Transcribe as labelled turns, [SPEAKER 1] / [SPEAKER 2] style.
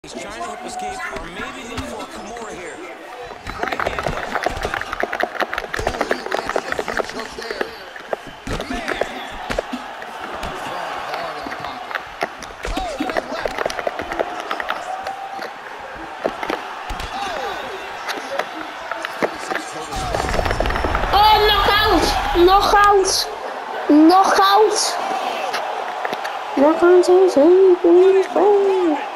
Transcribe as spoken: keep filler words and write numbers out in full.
[SPEAKER 1] He's trying to hip escape or maybe look for a cormier here. Right hand punch.
[SPEAKER 2] Oh, he landed a huge hook there.
[SPEAKER 1] Man!
[SPEAKER 2] Throwing hard in the pocket. Oh, big left. Oh!
[SPEAKER 3] Oh, knockout! Knockout! Knockout! Knockout is in